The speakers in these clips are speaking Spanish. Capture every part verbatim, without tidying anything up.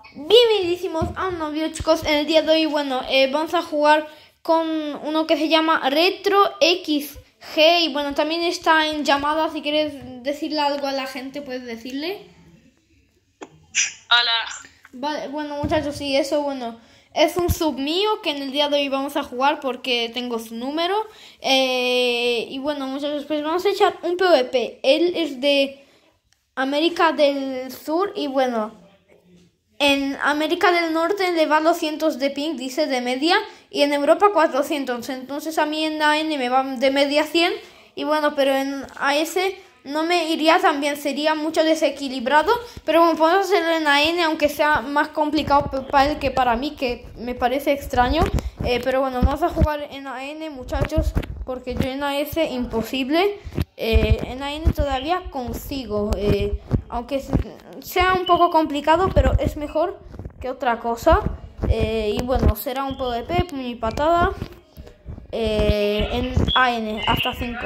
Bienvenidísimos a un nuevo video, chicos. En el día de hoy, bueno, eh, vamos a jugar con uno que se llama Retro X G. Y bueno, también está en llamada. Si quieres decirle algo a la gente, puedes decirle. Hola. Vale, bueno, muchachos, sí, eso, bueno, es un sub mío que en el día de hoy vamos a jugar porque tengo su número. Eh, y bueno, muchachos, pues vamos a echar un PvP. Él es de América del Sur y bueno, en América del Norte le va doscientos de ping, dice, de media, y en Europa cuatrocientos. Entonces a mí en A N me va de media cien. Y bueno, pero en A S no me iría tan bien, sería mucho desequilibrado. Pero bueno, podemos hacerlo en A N, aunque sea más complicado para él que para mí, que me parece extraño. Eh, pero bueno, vamos a jugar en A N, muchachos, porque yo en A S imposible. Eh, en A N todavía consigo, eh, aunque sea un poco complicado, pero es mejor que otra cosa. Eh, y bueno, será un PvP, puño y patada, eh, en A N hasta cinco.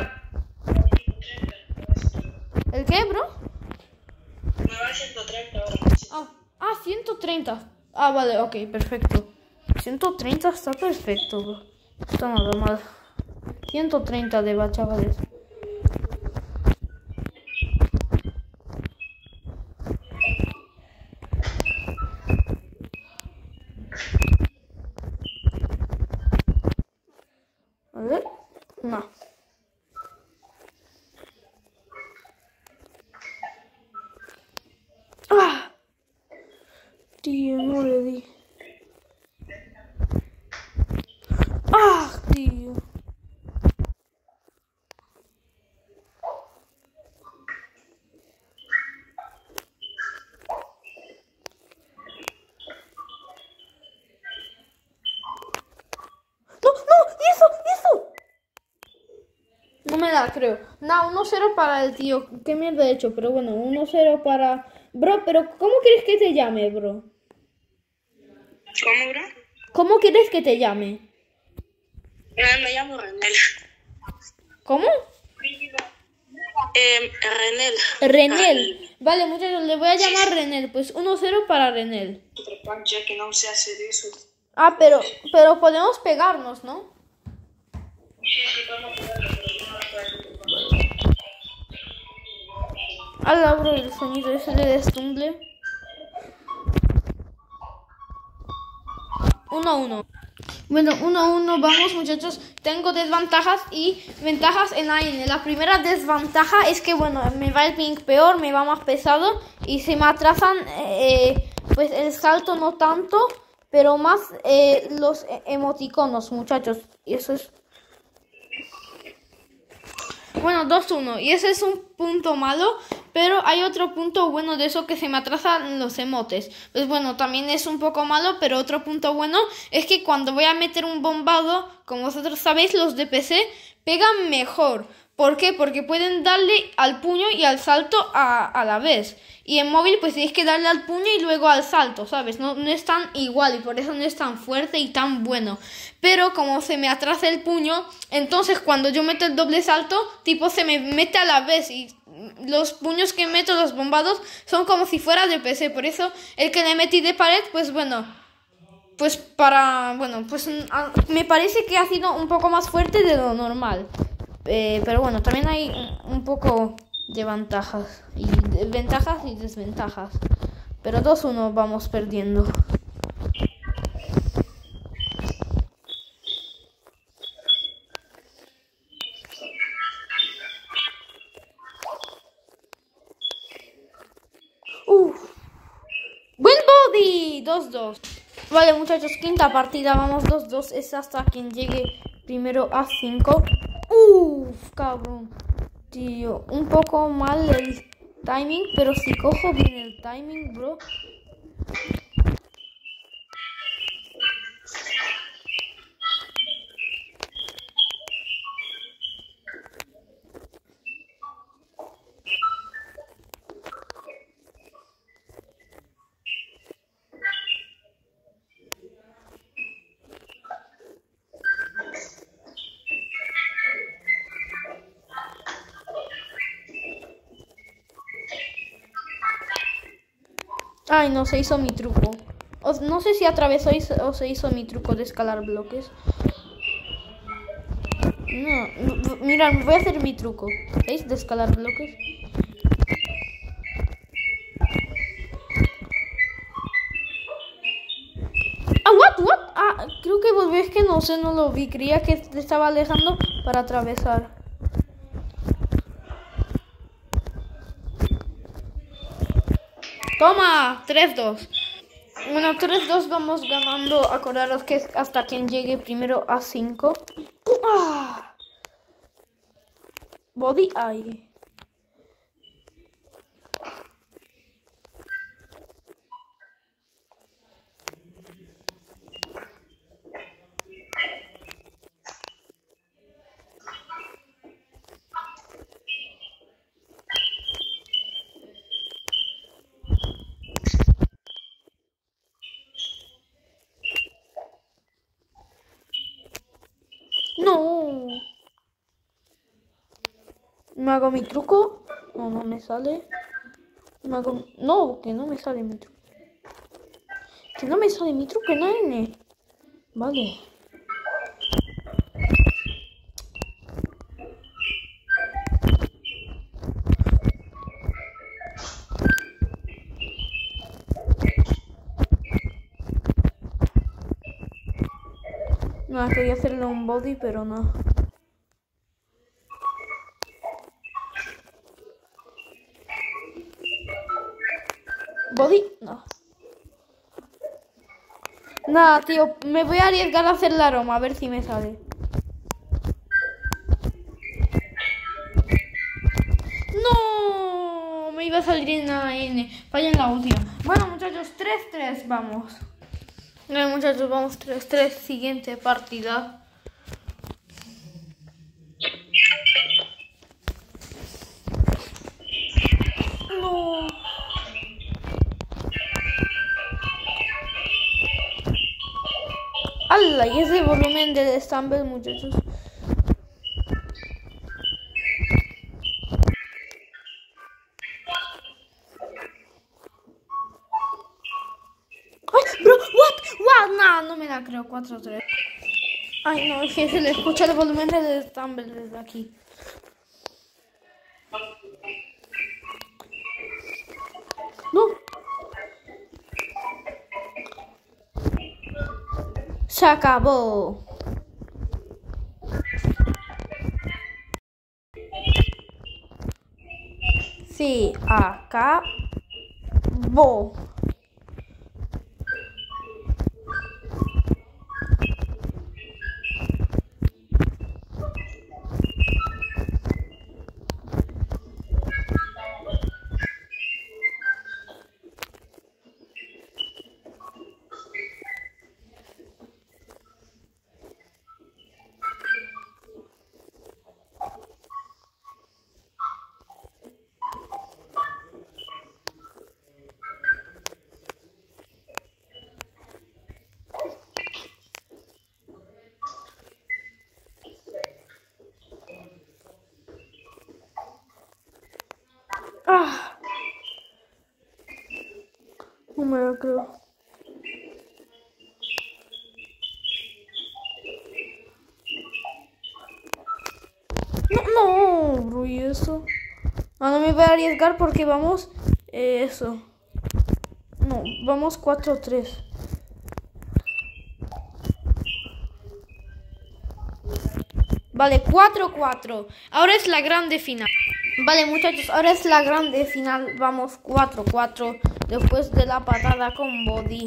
¿El qué, bro? Me va a ciento treinta ahora. Ah, ah, ciento treinta. Ah, vale, ok, perfecto. ciento treinta está perfecto, bro. No está nada mal. ciento treinta de va, chavales. A ver. No. ¡Ah! Tío, no le di. ¡Ah, tío! ¡No, no! ¿Y eso? ¿Y eso? No me da, creo. No, uno cero para el tío. ¿Qué mierda he hecho? Pero bueno, uno cero para... Bro, pero ¿cómo quieres que te llame, bro? ¿Cómo, bro? ¿Cómo quieres que te llame? Eh, me llamo Renel. ¿Cómo? Eh, Renel. Renel. Vale, muchachos, le voy a llamar Renel. Pues uno cero para Renel. Ya que no sé hacer eso. Ah, pero, pero podemos pegarnos, ¿no? Hala, bro, el sonido ese de destumble. uno a uno. Bueno, uno a uno, vamos, muchachos. Tengo desventajas y ventajas en A N. La primera desventaja es que, bueno, me va el ping peor, me va más pesado y se me atrasan, eh, pues el salto no tanto, pero más eh, los emoticonos, muchachos. Y eso es... Bueno, dos uno. Y ese es un punto malo. Pero hay otro punto bueno de eso, que se me atrasan los emotes. Pues bueno, también es un poco malo. Pero otro punto bueno es que cuando voy a meter un bombado, como vosotros sabéis, los de P C pegan mejor. ¿Por qué? Porque pueden darle al puño y al salto a, a la vez. Y en móvil pues tienes que darle al puño y luego al salto, ¿sabes? No, no es tan igual y por eso no es tan fuerte y tan bueno. Pero como se me atrasa el puño, entonces cuando yo meto el doble salto, tipo se me mete a la vez. Y los puños que meto, los bombados, son como si fuera de P C. Por eso el que le metí de pared, pues bueno... Pues para... Bueno, pues me parece que ha sido un poco más fuerte de lo normal. Eh, pero bueno, también hay un poco de ventajas y de ventajas y desventajas. Pero dos uno vamos perdiendo. Uf. Buen body. dos dos. Vale, muchachos, quinta partida. Vamos dos dos. Es hasta quien llegue primero a cinco. Uff, cabrón. Tío, un poco mal el timing, pero si cojo bien el timing, bro. Ay, no, se hizo mi truco. Os- no sé si atravesó y se- o se hizo mi truco de escalar bloques. No, v- mirad, voy a hacer mi truco. ¿Veis? De escalar bloques. Ah, what, what? Ah, creo que volvió, es que no sé, no lo vi. Creía que te estaba alejando para atravesar. Toma, tres dos. Bueno, tres dos vamos ganando. Acordaros que es hasta quien llegue primero a cinco. Ah. Body eye. No. ¿Me hago mi truco? No, no me sale. Me hago... No, que no me sale mi truco. Que no me sale mi truco, N. Vale. No, quería hacerle un body, pero no. ¿Body? No. Nada, tío, me voy a arriesgar a hacer la aroma, a ver si me sale. No, me iba a salir en la N. Falla en la última. Bueno, muchachos, tres tres, vamos. Bueno, muchachos, vamos tres tres. Siguiente partida. No. ¡Hala! Y ese volumen de Stumble, muchachos. ¡Ay, bro! ¿What? ¿What? No, no me la creo. cuatro tres. Ay, no, es que se le escucha el volumen de Stumble desde aquí. No. Se acabó. Se acabó. Ah, no me lo creo. No, no, bro, ¿y eso? Ah, no me voy a arriesgar porque vamos... Eh, eso. No, vamos cuatro tres. Vale, cuatro cuatro. Ahora es la grande final. Vale, muchachos, ahora es la grande final. Vamos cuatro cuatro. Después de la patada con body.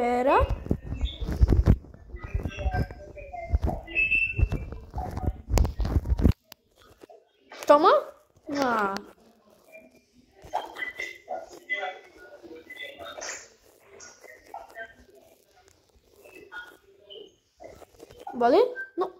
Espera. Toma. Ah. ¿Vale? No.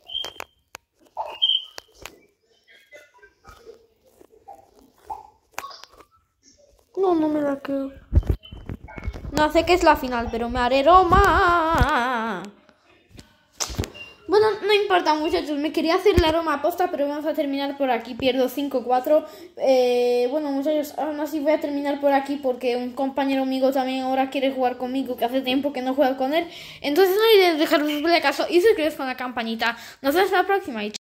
No, no me la creo. No sé qué es la final, pero me haré Roma. Bueno, no importa, muchachos. Me quería hacer la Roma aposta, pero vamos a terminar por aquí. Pierdo cinco cuatro. Eh, bueno, muchachos, aún así voy a terminar por aquí porque un compañero amigo también ahora quiere jugar conmigo, que hace tiempo que no juego con él. Entonces no olvides dejar un like y suscribiros con la campanita. Nos vemos la próxima. Y